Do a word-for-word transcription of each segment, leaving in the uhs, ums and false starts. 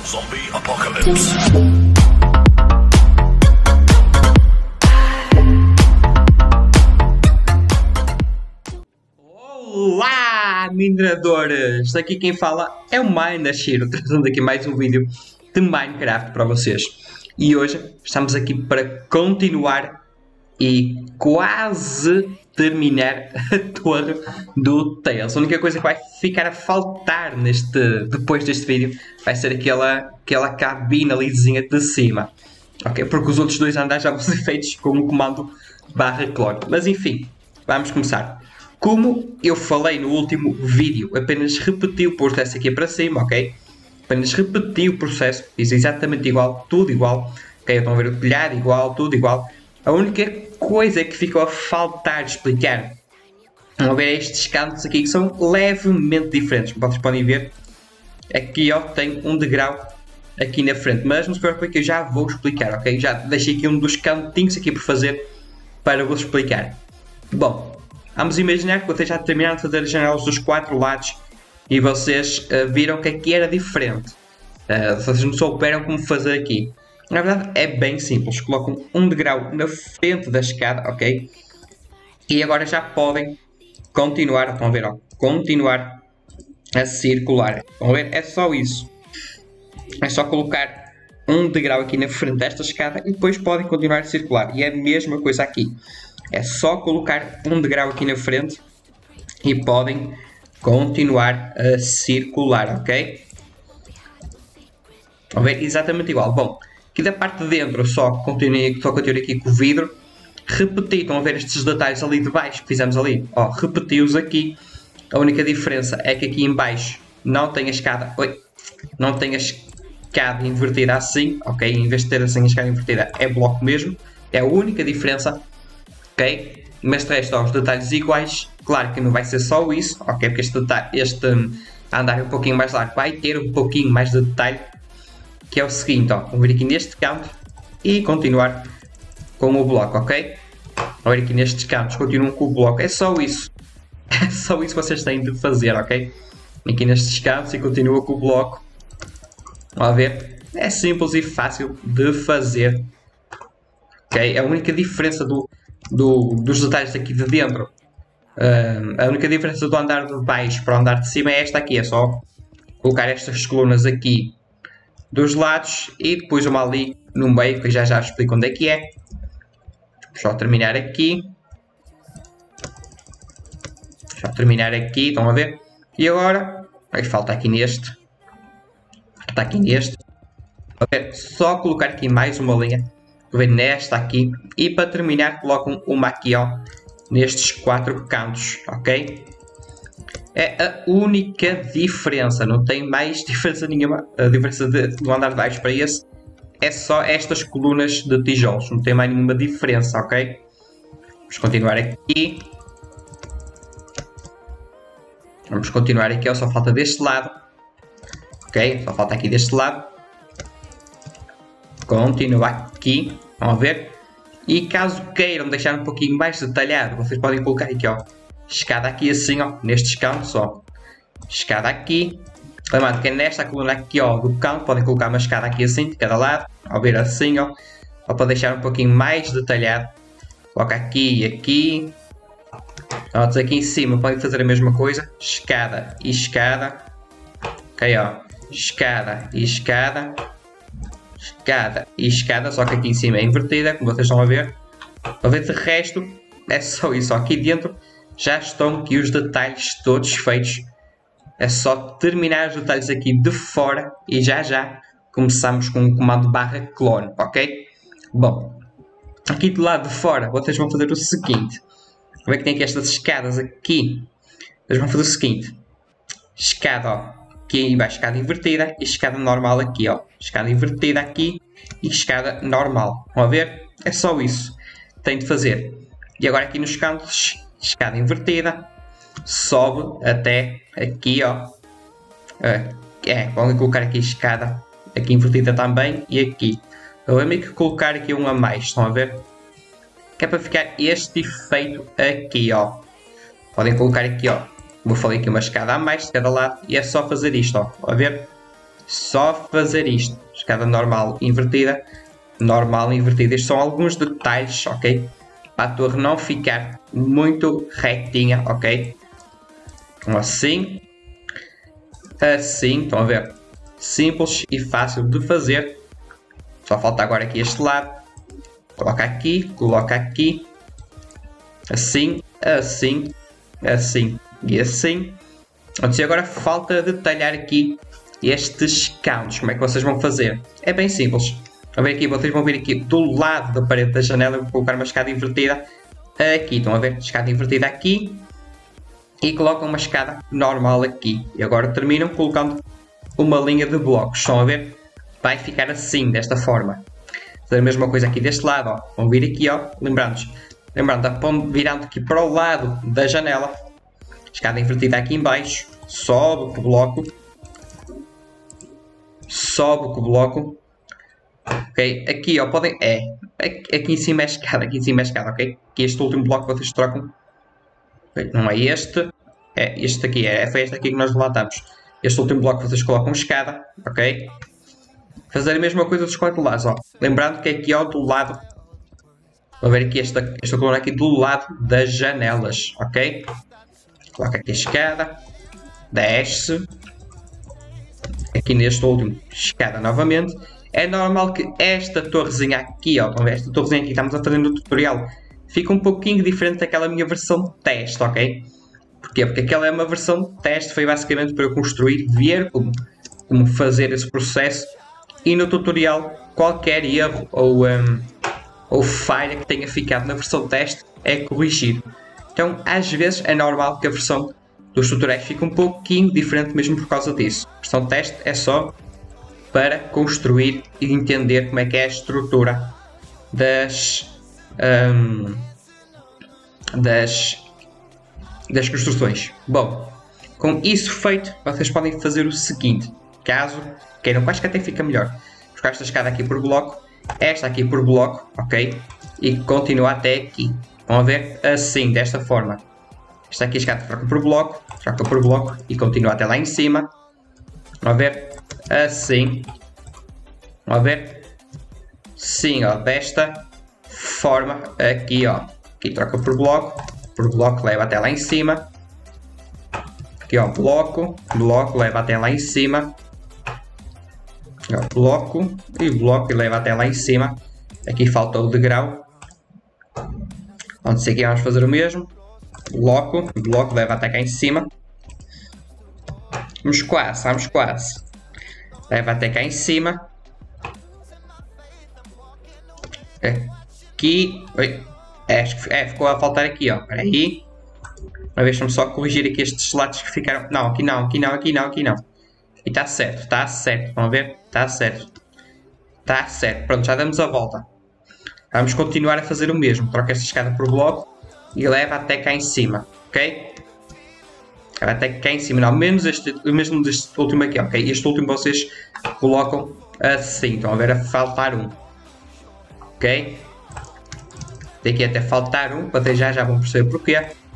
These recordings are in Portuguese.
Zombie Apocalypse. Olá, mineradores! Aqui quem fala é o Minashiro, trazendo aqui mais um vídeo de Minecraft para vocês. E hoje estamos aqui para continuar e quase terminar a torre do Tails. A única coisa que vai ficar a faltar neste, depois deste vídeo vai ser aquela, aquela cabina lisinha de cima. Ok? Porque os outros dois andares já vão ser feitos com o comando barra clone. Mas enfim, vamos começar. Como eu falei no último vídeo, apenas repeti o processo aqui para cima, ok? Apenas repeti o processo, fiz exatamente igual, tudo igual. Ok, estão a ver o telhado igual, tudo igual. A única coisa que ficou a faltar explicar, vão ver estes cantos aqui que são levemente diferentes. Como vocês podem ver, aqui ó, tem um degrau aqui na frente, mas não se preocupem que eu já vou explicar, ok? Já deixei aqui um dos cantinhos aqui por fazer para vos explicar. Bom, vamos imaginar que vocês já terminaram de fazer as janelas dos quatro lados e vocês uh, viram que aqui era diferente. Uh, vocês não souberam como fazer aqui. Na verdade é bem simples, colocam um degrau na frente da escada, ok? E agora já podem continuar, estão a ver, ó, continuar a circular. Estão a ver? É só isso. É só colocar um degrau aqui na frente desta escada e depois podem continuar a circular. E é a mesma coisa aqui. É só colocar um degrau aqui na frente e podem continuar a circular, ok? Estão a ver? Exatamente igual. Bom, aqui da parte de dentro só continuei, só continuei aqui com o vidro. Repeti, estão a ver estes detalhes ali de baixo que fizemos ali? Ó, repeti-os aqui. A única diferença é que aqui em baixo não tem a escada, oi, não tem a escada invertida assim, ok? Em vez de ter assim a escada invertida é bloco mesmo. É a única diferença, ok? Mas de resto, ó, os detalhes iguais. Claro que não vai ser só isso, ok? Porque este, detalhe, este andar um pouquinho mais largo vai ter um pouquinho mais de detalhe. Que é o seguinte, ó, vamos vir aqui neste canto e continuar com o bloco, ok? Vamos ver aqui nestes cantos, continuam com o bloco, é só isso. É só isso que vocês têm de fazer, ok? Aqui nestes cantos e continua com o bloco. Vamos ver, é simples e fácil de fazer. Ok? A única diferença do, do, dos detalhes aqui de dentro, uh, a única diferença do andar de baixo para o andar de cima é esta aqui, é só colocar estas colunas aqui dos lados e depois uma ali no meio, que eu já já explico onde é que é. Só terminar aqui. Só terminar aqui, estão a ver? E agora, aí falta aqui neste. Falta aqui neste. A ver, só colocar aqui mais uma linha. A ver, nesta aqui. E para terminar, colocam uma aqui, ó. Nestes quatro cantos, ok? É a única diferença, não tem mais diferença nenhuma. A diferença de, do andar de baixo para esse é só estas colunas de tijolos, não tem mais nenhuma diferença, ok? Vamos continuar aqui. Vamos continuar aqui, ó, só falta deste lado. Ok, só falta aqui deste lado. Continua aqui, vamos ver. E caso queiram deixar um pouquinho mais detalhado, vocês podem colocar aqui, ó. Escada aqui assim, ó, nestes cantos, ó. Escada aqui. Lembrando que é nesta coluna aqui, ó, do canto, podem colocar uma escada aqui assim, de cada lado. Ao ver assim, ó. Ou para deixar um pouquinho mais detalhado. Coloca aqui e aqui. Outros aqui em cima podem fazer a mesma coisa. Escada e escada. Ok, ó. Escada e escada. Escada e escada, só que aqui em cima é invertida, como vocês estão a ver. A ver, de resto, é só isso, ó. Aqui dentro já estão aqui os detalhes todos feitos. É só terminar os detalhes aqui de fora e já já começamos com o comando barra clone, ok? Bom, aqui do lado de fora vocês vão fazer o seguinte. Vê que tem aqui estas escadas aqui. Vocês vão fazer o seguinte. Escada, ó. Aqui embaixo escada invertida e escada normal aqui, ó. Escada invertida aqui e escada normal. Vão ver? É só isso que tem de fazer. E agora aqui nos cantos, escada invertida, sobe até aqui, ó. É, podem colocar aqui escada, aqui invertida também e aqui. Eu lembro que colocar aqui um a mais, estão a ver? Que é para ficar este efeito aqui, ó. Podem colocar aqui, ó. Como eu falei aqui, uma escada a mais de cada lado e é só fazer isto, ó. A ver? só fazer isto. Escada normal invertida, normal invertida. Estes são alguns detalhes, ok? Para a torre não ficar muito retinha, ok? Então assim, assim, estão a ver? Simples e fácil de fazer. Só falta agora aqui este lado. Coloca aqui, coloca aqui. Assim, assim, assim e assim. Então, agora falta detalhar aqui estes cantos. Como é que vocês vão fazer? É bem simples. Vão ver aqui, vocês vão ver aqui do lado da parede da janela. Eu vou colocar uma escada invertida aqui. Estão a ver? Escada invertida aqui. E colocam uma escada normal aqui. E agora terminam colocando uma linha de blocos. Estão a ver? Vai ficar assim, desta forma. Fazer a mesma coisa aqui deste lado. Ó. Vão vir aqui, ó. Lembrando-nos. Lembrando, virando aqui para o lado da janela. Escada invertida aqui em baixo. Sobe com o bloco. Sobe com o bloco. Ok? Aqui, ó. Podem... É. Aqui em cima é escada. Aqui em cima é escada, ok? Aqui este último bloco vocês trocam. Okay? Não é este. É este aqui. É, foi este aqui que nós levantamos. Este último bloco vocês colocam escada. Ok? Fazer a mesma coisa dos quatro lados, ó. Lembrando que aqui, ó, do lado... Vou ver aqui esta, esta coluna aqui do lado das janelas, ok? Coloca aqui a escada, desce, aqui neste último, escada novamente. É normal que esta torrezinha aqui, ó, esta torrezinha aqui que estamos a fazer no tutorial, fica um pouquinho diferente daquela minha versão teste, ok? Porquê? Porque aquela é uma versão teste, foi basicamente para eu construir, ver como, como fazer esse processo, e no tutorial qualquer erro ou... Um, ou falha que tenha ficado na versão teste é corrigido. Então, às vezes, é normal que a versão dos tutoriais fique um pouquinho diferente mesmo por causa disso. A versão teste é só para construir e entender como é que é a estrutura das, um, das, das construções. Bom, com isso feito, vocês podem fazer o seguinte. Caso queiram, acho que até fica melhor. Buscar esta escada aqui por bloco. Esta aqui por bloco, ok? E continua até aqui. Vão a ver assim, desta forma. Esta aqui a escada troca por bloco, troca por bloco e continua até lá em cima. Vão a ver assim. Vão a ver? Sim, ó, desta forma aqui, ó. Aqui troca por bloco, por bloco leva até lá em cima. Aqui, ó, bloco, bloco leva até lá em cima. Bloco e bloco e leva até lá em cima. Aqui falta o degrau. Onde aqui vamos fazer o mesmo. Bloco, bloco leva até cá em cima. Vamos quase, vamos quase. Leva até cá em cima. Aqui. Oi. É, é ficou a faltar aqui, ó. Espera aí. Uma vez, vamos só corrigir aqui estes lados que ficaram. Não, aqui não, aqui não, aqui não, aqui não. E está certo, está certo, vão ver? Está certo. Está certo, pronto, já damos a volta. Vamos continuar a fazer o mesmo. Troca esta escada por bloco e leva até cá em cima, ok? Leva até cá em cima, não, menos este, mesmo deste último aqui, ok? Este último vocês colocam assim, estão a ver a faltar um. Ok? Daqui até faltar um, vocês já, já vão perceber porquê.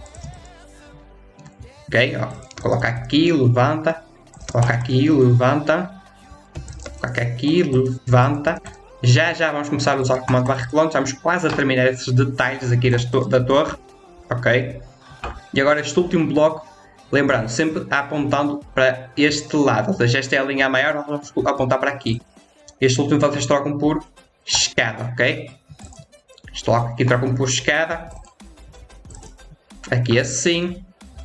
Ok, ó, coloca aqui, levanta. Coloca aqui, levanta. Coloca aqui, levanta. Já já vamos começar a usar o comando barra clone. Estamos quase a terminar esses detalhes aqui da torre. Ok. E agora este último bloco. Lembrando, sempre apontando para este lado. Ou seja, esta é a linha maior. Vamos apontar para aqui. Este último vocês trocam por escada. Ok. Este bloco aqui trocam por escada. Aqui assim.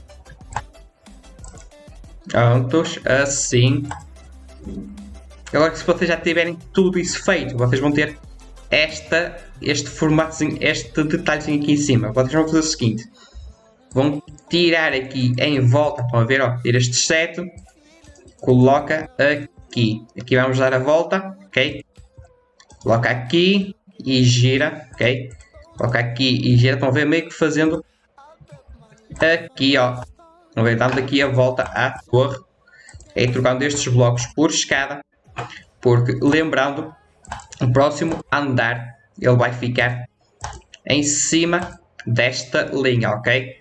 Prontos, assim. Agora, se vocês já tiverem tudo isso feito, vocês vão ter esta, este formatozinho, este detalhezinho aqui em cima. Vocês vão fazer o seguinte: vão tirar aqui em volta, estão a ver, ó, tira este sete, coloca aqui. Aqui vamos dar a volta, ok? Coloca aqui e gira, ok? Coloca aqui e gira, estão a ver, meio que fazendo aqui, ó. Estão a ver, dando aqui a volta à torre. E trocando estes blocos por escada. Porque, lembrando, o próximo andar, ele vai ficar em cima desta linha, ok?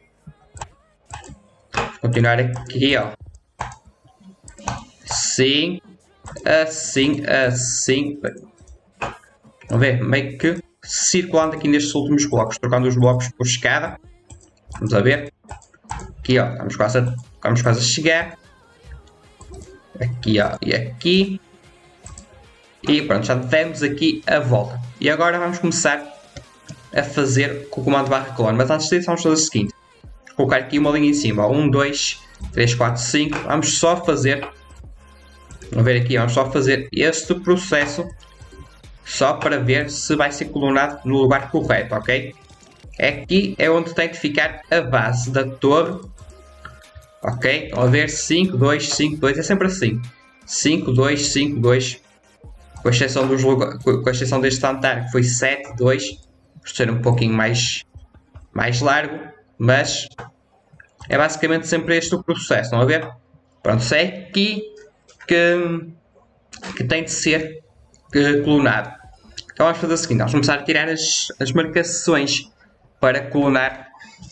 Vou continuar aqui, ó. Sim. assim, assim. Vamos ver, meio que circulando aqui nestes últimos blocos, trocando os blocos por escada. Vamos a ver. Aqui, ó, estamos quase a, estamos quase a chegar. Aqui, ó, e aqui. E pronto, já demos aqui a volta. E agora vamos começar a fazer com o comando barra clone. Mas antes disso vamos fazer o seguinte. Vou colocar aqui uma linha em cima. um, dois, três, quatro, cinco. Vamos só fazer... Vamos ver aqui, vamos só fazer este processo. Só para ver se vai ser clonado no lugar correto, ok? Aqui é onde tem que ficar a base da torre. Ok? Vamos a ver cinco, dois, cinco, dois. É sempre assim. cinco, dois, cinco, dois. Com exceção, dos, com exceção deste jantar que foi sete, dois. Por ser um pouquinho mais, mais largo. Mas é basicamente sempre este o processo. Estão a ver? Pronto, é aqui que, que tem de ser que, clonado. Então vamos fazer o seguinte. Vamos começar a tirar as, as marcações para clonar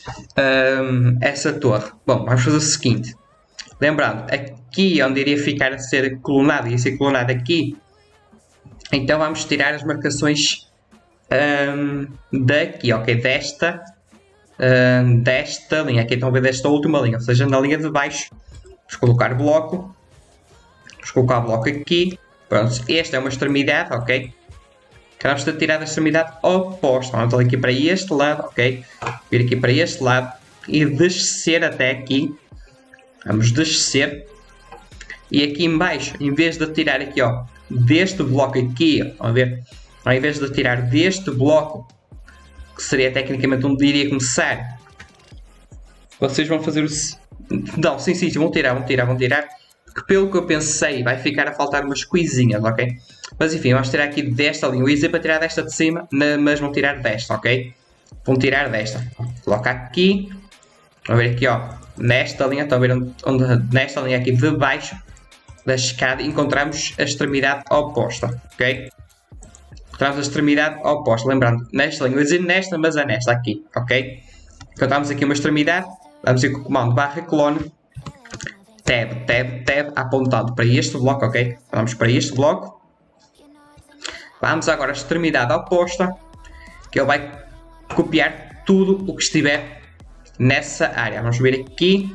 um, essa torre. Bom, vamos fazer o seguinte. Lembrando, aqui onde iria ficar a ser clonado, ia ser clonado aqui. Então vamos tirar as marcações um, daqui, ok? Desta, um, desta linha. Aqui estão a ver desta última linha, ou seja, na linha de baixo. Vamos colocar bloco. Vamos colocar bloco aqui. Pronto, esta é uma extremidade, ok? Vamos tirar a extremidade oposta. Vamos aqui para este lado, ok? Vir aqui para este lado e descer até aqui. Vamos descer. E aqui em baixo, em vez de tirar aqui, ó, deste bloco aqui, vamos ver, ao invés de tirar deste bloco, que seria tecnicamente onde iria começar, vocês vão fazer o... Não, sim, sim, vão tirar, vão tirar, vão tirar. Que pelo que eu pensei, vai ficar a faltar umas coisinhas, ok? Mas enfim, vamos tirar aqui desta linha. Eu ia dizer para tirar desta de cima, mas vão tirar desta, ok? Vão tirar desta. Coloca aqui. Vamos ver aqui, ó. Nesta linha, estão a ver onde, onde nesta linha aqui de baixo da escada encontramos a extremidade oposta, ok? Encontramos a extremidade oposta. Lembrando, nesta linha, eu ia dizer nesta, mas é nesta aqui, ok? Encontramos aqui uma extremidade. Vamos ir com o comando barra clone. Tab, tab, tab, apontado para este bloco, ok? Vamos para este bloco. Vamos agora à extremidade oposta, que ele vai copiar tudo o que estiver nessa área. Vamos vir aqui.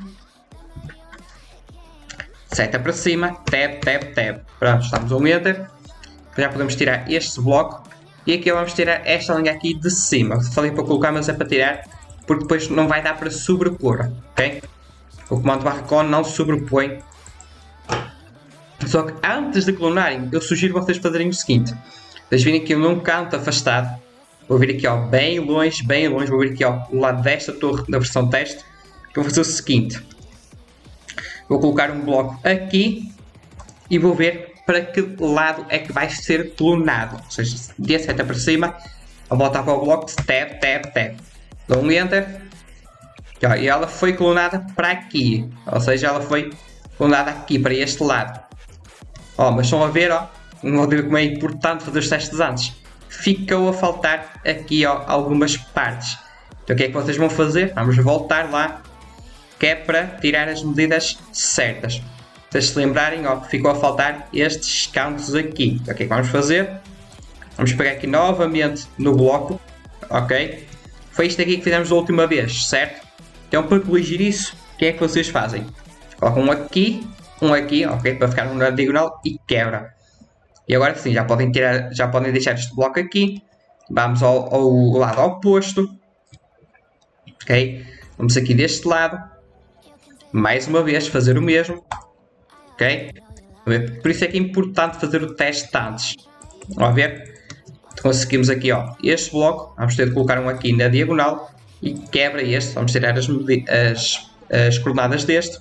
Seta para cima, tab, tab, tab. Pronto, estamos ao enter. Já podemos tirar este bloco. E aqui vamos tirar esta linha aqui de cima. Falei para colocar, mas é para tirar, porque depois não vai dar para sobrepor, ok? O comando barra clone não sobrepõe. Só que antes de clonarem, eu sugiro vocês fazerem o seguinte. Vocês virem aqui num canto afastado. Vou vir aqui, ó, bem longe, bem longe. Vou vir aqui, ó, do lado desta torre da versão teste. Vou fazer o seguinte. Vou colocar um bloco aqui. E vou ver para que lado é que vai ser clonado. Ou seja, de seta para cima. Vou voltar para o bloco de tab, tab, tab. Dou um enter. E ela foi clonada para aqui. Ou seja, ela foi clonada aqui, para este lado. Ó, mas estão a ver, ó. Não ver como é importante fazer os testes antes. Ficou a faltar aqui, ó, algumas partes. Então o que é que vocês vão fazer? Vamos voltar lá. Que é para tirar as medidas certas. Se vocês se lembrarem, ó, ficou a faltar estes cantos aqui. Então o que é que vamos fazer? Vamos pegar aqui novamente no bloco. Ok? Foi isto aqui que fizemos da última vez, certo? Então, para corrigir isso, o que é que vocês fazem? Colocam um aqui, um aqui, ok? Para ficar na diagonal e quebra. E agora sim, já podem, tirar, já podem deixar este bloco aqui. Vamos ao, ao lado oposto. Ok? Vamos aqui deste lado. Mais uma vez, fazer o mesmo. Ok? Por isso é que é importante fazer o teste antes. Vamos ver? Conseguimos aqui, ó, este bloco. Vamos ter de colocar um aqui na diagonal. E quebra este, vamos tirar as, as, as coordenadas deste.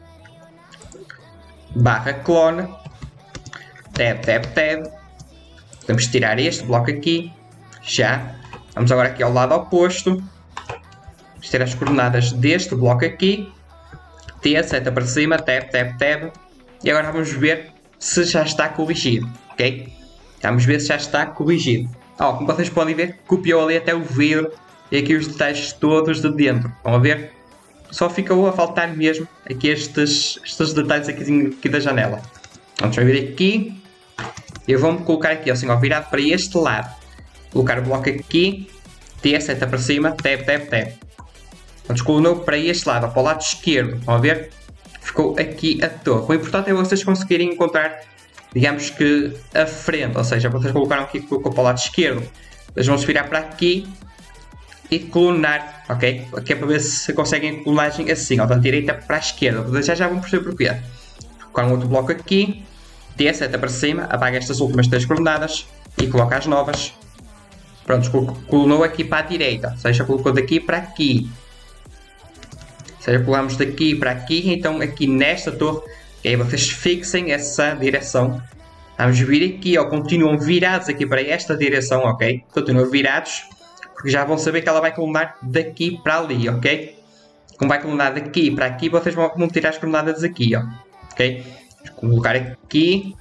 Barra clone. Tab, tab, tab. Podemos tirar este bloco aqui. Já. Vamos agora aqui ao lado oposto. Vamos tirar as coordenadas deste bloco aqui. T, seta para cima, tab, tab, tab. E agora vamos ver se já está corrigido, ok? Vamos ver se já está corrigido. Ó, como vocês podem ver, copiou ali até o vidro. E aqui os detalhes todos de dentro. Estão a ver? Só ficou a faltar mesmo aqui estes, estes detalhes aqui, aqui da janela. Vamos vir aqui. Eu vou-me colocar aqui, assim, ó, virado para este lado. Colocar o bloco aqui. T, seta para cima, tab, tab, tab. Vamos colocar para este lado, ó, para o lado esquerdo. Vão ver? Ficou aqui a torre. O importante é vocês conseguirem encontrar, digamos que, a frente. Ou seja, vocês colocaram aqui, colocou para o lado esquerdo. Eles vão se virar para aqui e colunar, ok? Aqui é para ver se conseguem colunagem assim, ó, da direita para a esquerda. Vocês já, já vão perceber porquê. Colocar um outro bloco aqui. T, seta para cima, apaga estas últimas três coordenadas e coloca as novas. Pronto, colunou aqui para a direita, ou seja, colocou daqui para aqui. Ou seja, colamos daqui para aqui, então aqui nesta torre, e aí vocês fixem essa direção. Vamos vir aqui, ó, continuam virados aqui para esta direção, ok? Continuam virados, porque já vão saber que ela vai colunar daqui para ali, ok? Como vai colunar daqui para aqui, vocês vão, vão tirar as coordenadas aqui, ó, ok? Vou colocar aqui.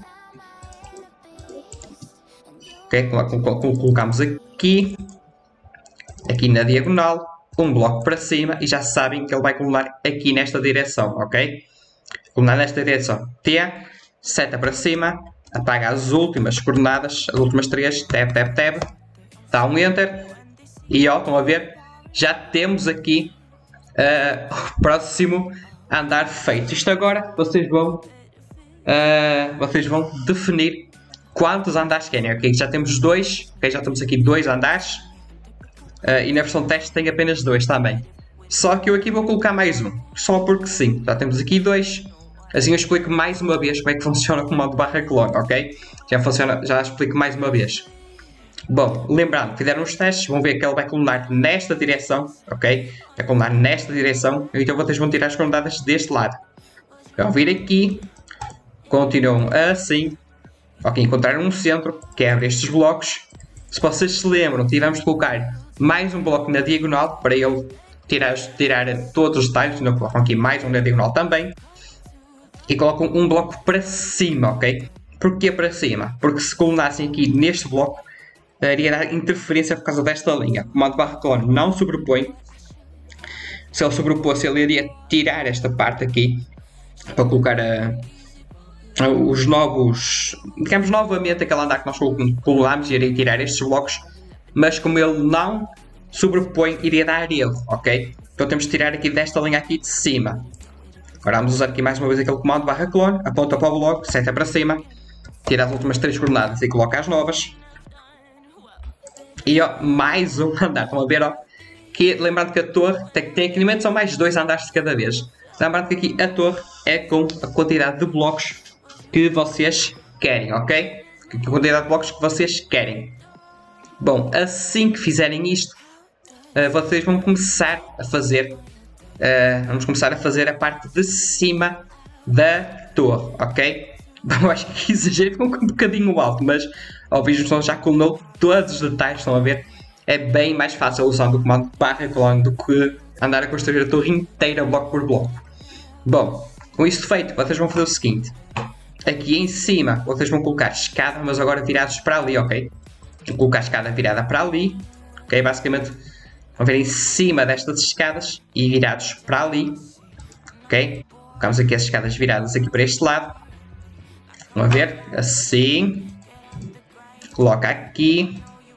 Ok, colocamos aqui. Aqui na diagonal. Um bloco para cima. E já sabem que ele vai colunar aqui nesta direção, ok? Colunar nesta direção. T, seta para cima. Apaga as últimas coordenadas. As últimas três. Tab, tab, tab. Dá um Enter. E ó, estão a ver? Já temos aqui uh, o próximo andar feito. Isto agora vocês vão... Uh, vocês vão definir quantos andares querem, ok? Já temos dois, ok? Já temos aqui dois andares uh, e na versão teste tem apenas dois também. Só que eu aqui vou colocar mais um, só porque sim. Já temos aqui dois, assim eu explico mais uma vez como é que funciona o comando barra clone, ok? Já funciona, já explico mais uma vez. Bom, lembrando, fizeram os testes, vão ver que ele vai colunar nesta direção, ok? Vai colunar nesta direção, então vocês vão tirar as coordenadas deste lado. Vão vir aqui. Continuam assim. Ok, encontraram um centro, quebra estes blocos. Se vocês se lembram, tivemos de colocar mais um bloco na diagonal para ele tirar, tirar todos os detalhes. Não, colocam aqui mais um na diagonal também. E colocam um bloco para cima, ok? Porquê para cima? Porque se colunassem aqui neste bloco, iria dar interferência por causa desta linha. O comando barra clone não sobrepõe. Se ele sobreposse, ele iria tirar esta parte aqui para colocar a... os novos, digamos novamente aquele andar que nós cololámos e iria tirar estes blocos, mas como ele não sobrepõe, iria dar erro, ok? Então temos de tirar aqui desta linha aqui de cima. Agora vamos usar aqui mais uma vez aquele comando barra clone, aponta para o bloco, seta para cima, tira as últimas três coordenadas e coloca as novas. E ó, mais um andar, estão a ver, ó? Que, lembrando que a torre tem, tem aqui são mais dois andares de cada vez. Lembrando que aqui a torre é com a quantidade de blocos que vocês querem, ok? A quantidade de blocos que vocês querem. Bom, assim que fizerem isto, uh, vocês vão começar a fazer, uh, vamos começar a fazer a parte de cima da torre, ok? Eu acho que exagerei, ficou um bocadinho alto, mas ao vídeo já colunou todos os detalhes, estão a ver? É bem mais fácil usando o comando barra clone do que andar a construir a torre inteira bloco por bloco. Bom, com isto feito, vocês vão fazer o seguinte. Aqui em cima, vocês vão colocar escada, mas agora virados para ali, ok? Vou colocar a escada virada para ali, ok? Basicamente, vão ver em cima destas escadas e virados para ali, ok? Colocamos aqui as escadas viradas aqui para este lado. Vão ver, assim. Coloca aqui.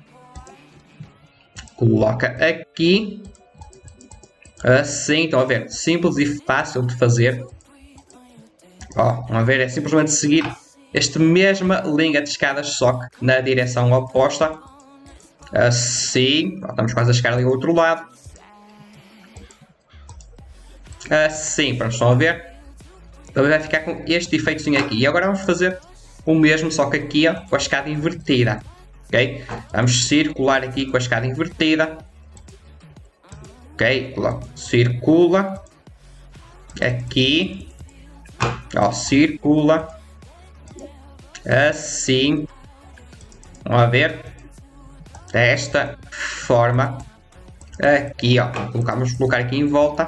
Coloca aqui. Assim, estão a ver? Simples e fácil de fazer. Ó, vamos ver, é simplesmente seguir esta mesma linha de escadas, só que na direção oposta. Assim, ó, estamos quase a chegar ali ao outro lado. Assim, pronto, estão a ver? Então vai ficar com este efeitozinho aqui. E agora vamos fazer o mesmo, só que aqui ó, com a escada invertida. Ok? Vamos circular aqui com a escada invertida. Ok? Circula. Aqui. Ó, circula. Assim. Vamos ver. Desta forma. Aqui, ó. Colocamos, colocar aqui em volta.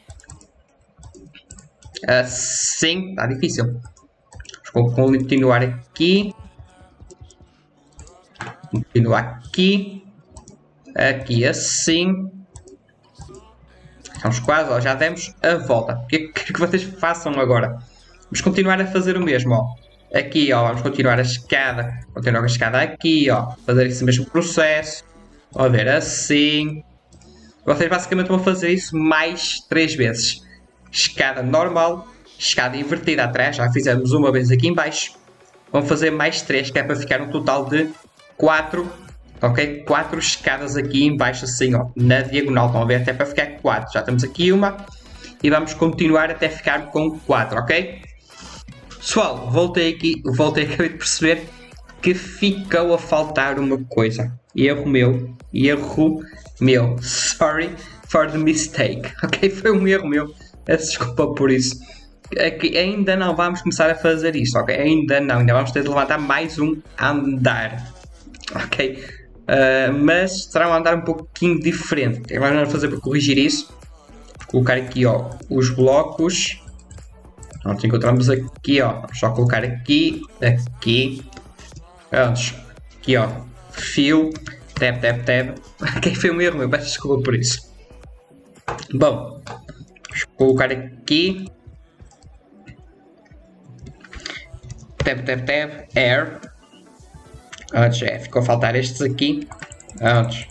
Assim. Está difícil. Vou continuar aqui. Continuar aqui. Aqui assim. Estamos quase, ó, já demos a volta. O que é que vocês façam agora? Vamos continuar a fazer o mesmo, ó. Aqui, ó, vamos continuar a escada. Continuar a escada aqui, ó. Fazer esse mesmo processo. Vamos ver assim. Vocês basicamente vão fazer isso mais três vezes. Escada normal, escada invertida atrás. Já fizemos uma vez aqui em baixo. Vamos fazer mais três, que é para ficar um total de quatro. Ok? quatro escadas aqui em baixo, assim, ó. Na diagonal. Estão a ver? Até para ficar quatro. Já temos aqui uma. E vamos continuar até ficar com quatro, ok? Pessoal, voltei aqui, voltei, acabei de perceber que ficou a faltar uma coisa. Erro meu, erro meu. Sorry for the mistake, ok? Foi um erro meu, peço desculpa por isso. Aqui, ainda não vamos começar a fazer isto, ok? Ainda não, ainda vamos ter de levantar mais um andar, ok? Uh, mas será um andar um pouquinho diferente. Agora vamos fazer para corrigir isso. Colocar aqui, ó, os blocos. Nós encontramos aqui, ó. Vamos só colocar aqui, aqui. Vamos, aqui, ó. Fio, tab, tab, tab. Ok, foi um erro meu, peço desculpa por isso. Bom, vamos colocar aqui. Tab, tab, tab, air. Antes, é, ficou a faltar estes aqui. Antes.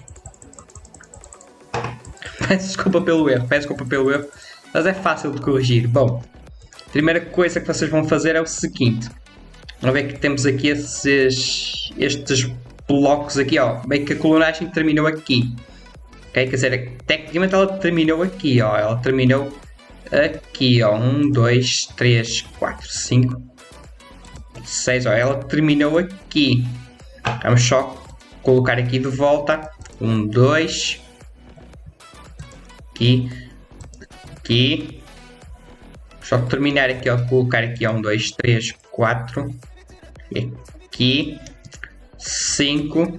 Peço desculpa pelo erro, peço desculpa pelo erro, mas é fácil de corrigir. Bom, a primeira coisa que vocês vão fazer é o seguinte. Vamos ver que temos aqui esses, estes blocos aqui, ó. Bem que a colunagem terminou aqui. Okay? Quer dizer, tecnicamente ela terminou aqui, ó. Ela terminou aqui, ó. um, dois, três, quatro, cinco, seis, ó. Ela terminou aqui. Vamos só colocar aqui de volta. um, dois... Aqui, aqui, só terminar aqui, ó, colocar aqui, ó, um, dois, três, quatro, aqui, cinco,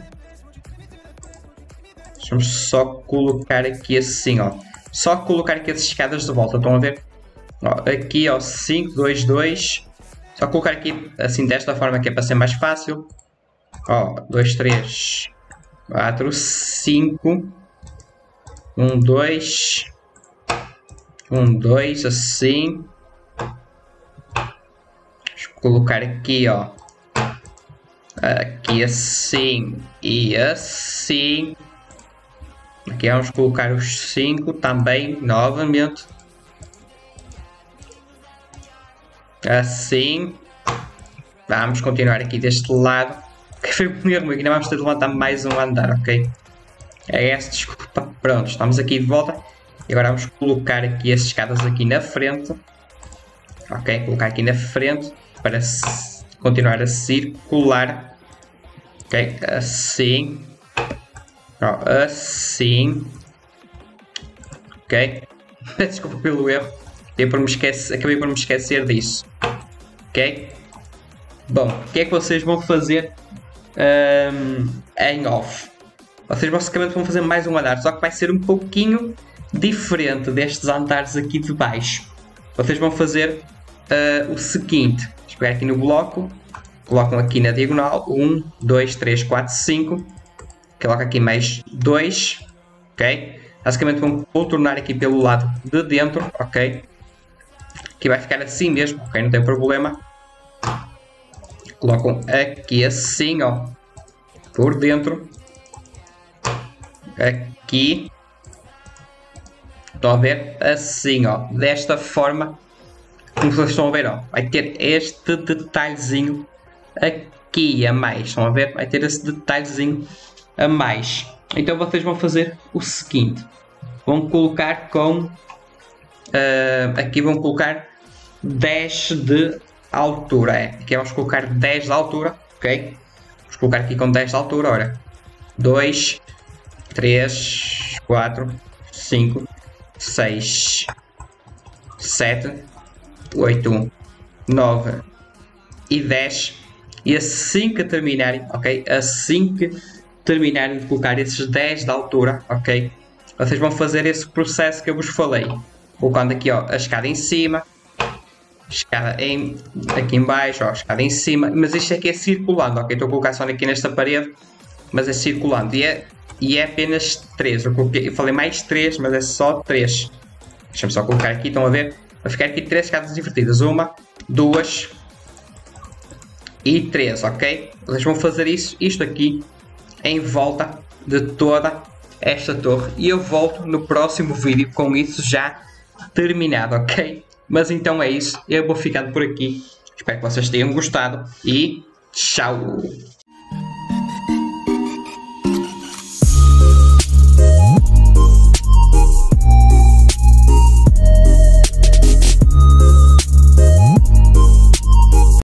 vamos só colocar aqui assim, ó, só colocar aqui as escadas de volta, estão a ver? Ó, aqui, ó, cinco, dois, dois, só colocar aqui assim desta forma que é para ser mais fácil, ó, dois, três, quatro, cinco, um, dois, um, dois, assim. Deixa eu colocar aqui, ó. Aqui assim e assim. Aqui vamos colocar os cinco também, novamente. Assim. Vamos continuar aqui deste lado. Que foi o primeiro, aqui ainda vamos ter de levantar mais um andar, ok? É essa, desculpa. Pronto, estamos aqui de volta. E agora vamos colocar aqui as escadas aqui na frente. Ok, colocar aqui na frente para continuar a circular. Ok, assim. Oh, assim. Ok. Desculpa pelo erro. Eu por me esquecer, acabei por me esquecer disso. Ok. Bom, o que é que vocês vão fazer um, em off? Vocês basicamente vão fazer mais um andar, só que vai ser um pouquinho diferente destes andares aqui de baixo. Vocês vão fazer uh, o seguinte. Vamos pegar aqui no bloco, colocam aqui na diagonal, um, dois, três, quatro, cinco. Coloca aqui mais dois, ok? Basicamente vão contornar aqui pelo lado de dentro, ok? Aqui vai ficar assim mesmo, ok? Não tem problema. Colocam aqui assim, ó, por dentro. Aqui. Estão a ver? Assim, ó. Desta forma. Como vocês estão a ver, ó. Vai ter este detalhezinho aqui a mais. Estão a ver? Vai ter esse detalhezinho a mais. Então vocês vão fazer o seguinte. Vão colocar com... Uh, aqui vão colocar dez de altura. É. Aqui vamos colocar dez de altura. Ok? Vamos colocar aqui com dez de altura. Ora. dois... três, quatro, cinco, seis, sete, oito, nove e dez. E assim que terminarem, ok? Assim que terminarem de colocar esses dez de altura, ok? Vocês vão fazer esse processo que eu vos falei. Colocando aqui, ó, a escada em cima, escada em, aqui em baixo, ó, escada em cima. Mas isto aqui é circulando, ok? Estou a colocar só aqui nesta parede, mas é circulando. E é... E é apenas três. Eu, coloquei, eu falei mais três, mas é só três. Deixa-me só colocar aqui. Estão a ver? Vai ficar aqui três escadas invertidas. Uma, duas, e três, ok? Vocês vão fazer isso, isto aqui, em volta de toda esta torre. E eu volto no próximo vídeo com isso já terminado, ok? Mas então é isso, eu vou ficando por aqui. Espero que vocês tenham gostado e tchau!